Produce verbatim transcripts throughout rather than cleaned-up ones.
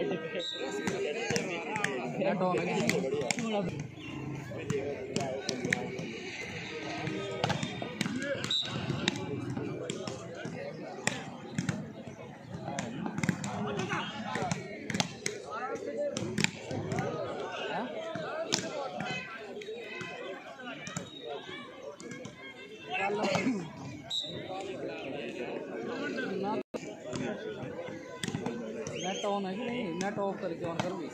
Net on है कि नहीं? नेट ऑफ करके ऑन करोगे।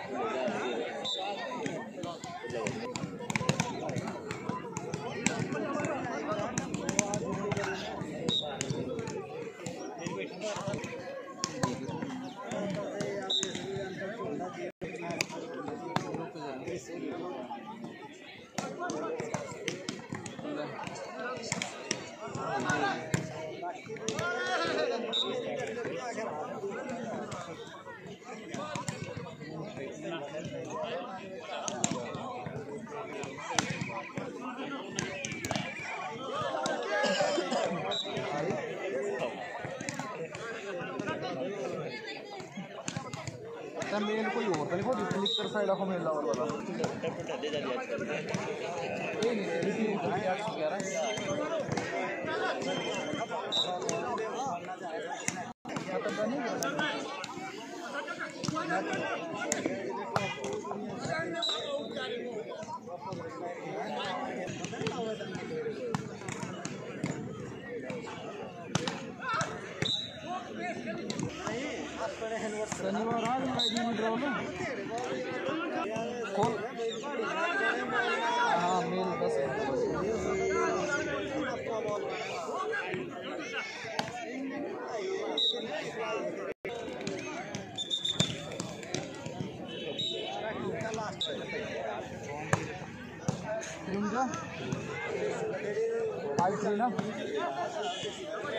मेल कोई और था, बहुत क्लिकर साइड ऑफ मेल लावर वाला दे जा दिया ये नहीं क्या पता नहीं शनिवार आज मैं ड्रॉ ना खोल हाँ मेल दस फाइव थ्री ना